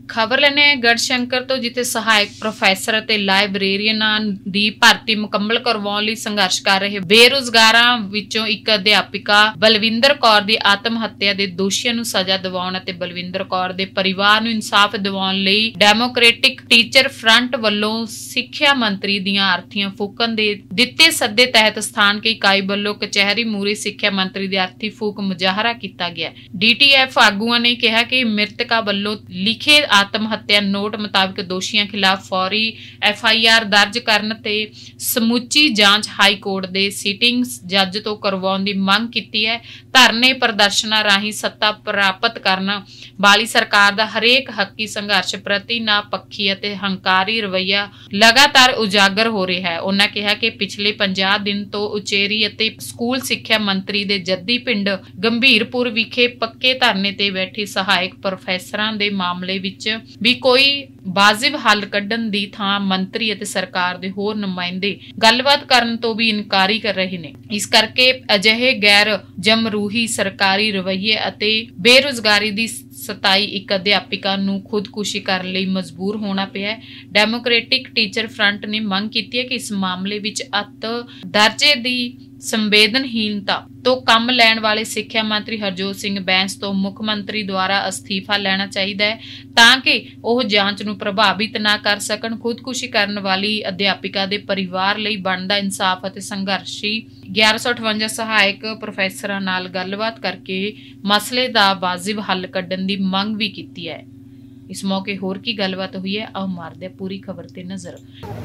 खबर लेने गढ़शंकर तो जिथे सहायक प्रोफैसर ਅਤੇ ਲਾਇਬ੍ਰੇਰੀਅਨਾਂ ਦੀ ਭਰਤੀ ਮੁਕੰਮਲ ਕਰਵਾਉਣ ਲਈ ਸੰਘਰਸ਼ ਕਰ ਰਹੇ ਬੇਰੁਜ਼ਗਾਰਾਂ ਵਿੱਚੋਂ ਇੱਕ ਅਧਿਆਪਿਕਾ ਬਲਵਿੰਦਰ ਕੌਰ ਦੀ ਆਤਮ ਹੱਤਿਆ ਦੇ ਦੋਸ਼ੀਆਂ ਨੂੰ ਸਜ਼ਾ ਦਿਵਾਉਣ ਅਤੇ ਬਲਵਿੰਦਰ ਕੌਰ ਦੇ ਪਰਿਵਾਰ ਨੂੰ ਇਨਸਾਫ ਦਿਵਾਉਣ ਲਈ ਡੈਮੋਕ੍ਰੈਟਿਕ ਟੀਚਰ ਫਰੰਟ ਵੱਲੋਂ ਸਿੱਖਿਆ ਮੰਤਰੀ ਦੀਆਂ ਅਰਥੀਆਂ ਫੂਕਣ ਦੇ ਦਿੱਤੇ ਸੱਦੇ ਤਹਿਤ ਸਥਾਨਕ ਇਕਾਈ ਵੱਲੋਂ ਕਚਹਿਰੀ ਮੂਹਰੇ ਸਿੱਖਿਆ ਮੰਤਰੀ ਦੀ ਅਰਥੀ ਫੂਕ ਮੁਜ਼ਾਹਰਾ ਕੀਤਾ ਗਿਆ। ਡੀਟੀਐਫ ਆਗੂਆਂ ਨੇ ਕਿਹਾ ਕਿ ਮ੍ਰਿਤਕਾ ਵੱਲੋਂ ਲਿਖੇ आत्म हत्या नोट मुताबिक दोषियों खिलाफ फौरी FIR दर्ज करने ते समूची जांच हाई कोर्ट के सीटिंग जज तो करवाउण दी मंग की है। धरने प्रदर्शनां राही सत्ता प्राप्त करना वाली सरकार दा हरेक हकी संघर्ष प्रति नापक्षी अते हंकारी रवैया लगातार उजागर हो रहा है। उन्होंने कहा कि पिछले 50 दिन तो उचेरी अते स्कूल सिक्ख्या मंत्री दे जद्दी पिंड गंभीरपुर विखे पक्के धरने ते बैठे सहायक प्रोफैसरां दे मामले विच भी कोई वाजिब हल कढ़न दी थां मंत्री अते सरकार दे होर नुमाइंदे गलबात करन तो भी इनकारी कर रहे ने। इस करके अजिहे गैर जमरूही सरकारी रवैये अते बेरोजगारी दी सताई एक अध्यापिका नूं खुदकुशी करने लई मजबूर होना पिया है। डेमोक्रेटिक टीचर फ्रंट ने मंग की है कि इस मामले विच अत दर्जे दी संवेदनहीनता तो कम लैण वाले सिक्ख्या मंत्री हरजोत सिंह बैंस तो मुख मंत्री द्वारा अस्तीफा लेना चाहिए ताकि वह जांच नूं प्रभावित ना कर सकन। खुदकुशी करने वाली अध्यापिका दे परिवार लई बनदा इंसाफ अते संघर्षी 1158 सहायक प्रोफैसरां नाल गलबात करके मसले दा वाजिब हल कड्ढण दी मंग भी की है। इस मौके होर की गलबात हुई है, आओ मारदे पूरी खबर ते नज़र।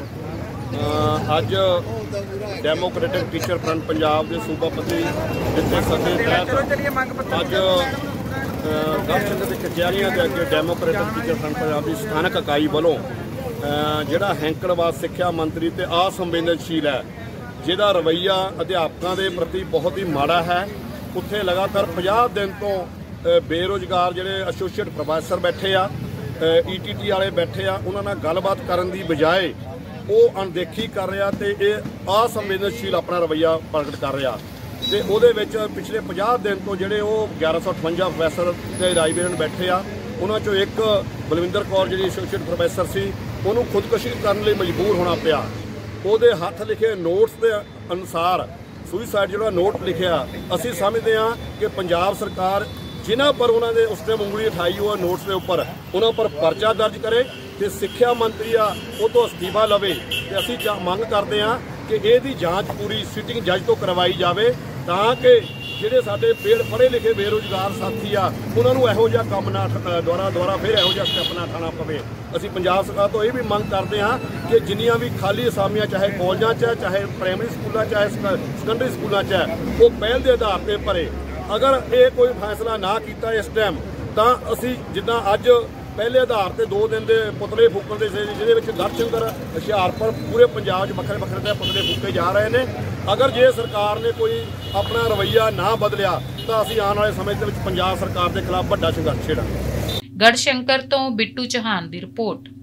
अज डेमोक्रेटिक टीचर फ्रंट पंजाब के सूबा पति जिते सदे तहत अज गढ़शंकर की कचहरियां के अगे डेमोक्रेटिक टीचर फ्रंट पंजाब की स्थानक इकाई वालों जिहड़ा हैंकड़बाज सिक्ख्या मंत्री ते असंवेदनशील है, जिहदा रवैया अध्यापकों के प्रति बहुत ही माड़ा है, उत्थे लगातार 50 दिन तो बेरोजगार जिहड़े एसोसीएट प्रोफैसर बैठे आ, ETT वाले बैठे आ, उन्हां नाल गलबात करन दी बजाय वो अनदेखी कर रहा तो ये असंवेदनशील अपना रवैया प्रगट कर रहा। तो वो पिछले 50 दिन तो जोड़े 1158 प्रोफैसर के लाइब्रेरियन बैठे आ, उन्होंने एक बलविंदर कौर जी एसोसीएट प्रोफैसर सी, उन्होंने खुदकुशी करने लिए मजबूर होना पिया। वो हाथ लिखे नोट्स के अनुसार सुइसाइड जो नोट लिखा असी समझते हैं कि पंजाब सरकार जिन्हों पर उन्होंने उस टाइम उंगली उठाई वो नोट्स के उपर उन्होंने पर परचा दर्ज करे तो सिक्ख्या मंत्री आ वो तो अस्तीफा लवे। तो असी मंग करते हैं कि यदी जांच पूरी सीटिंग जज तो करवाई जाए ताकि जिहड़े साडे पढ़े लिखे बेरोजगार साथी आ उन्होंने इहो जिहा काम ना दुआरा फिर इहो जिहा स्टैप ना उठाना पवे। असी पंजाब सरकार तो ये भी मंग करते हैं कि जिन्नियां भी खाली असामियां चाहे कॉलेजां च चाहे प्राइमरी स्कूलों चाहे सेकेंडरी स्कूलों च वो पहल के आधार पर भरे। अगर ये कोई फैसला ना किया इस टाइम तो असी जिदा अज पहले आधार पर 2 दिन के पुतले फूकण के जिहदे गढ़शंकर हुशियारपुर पूरे पंजाब वखरे वखरे पुतले फूके जा रहे हैं। अगर जे सरकार ने कोई अपना रवैया ना बदलिया तो असी आने वाले समय के पंजाब सरकार के खिलाफ बड़ा संघर्ष छेड़ांगे। गढ़शंकर तो बिट्टू चौहान की रिपोर्ट।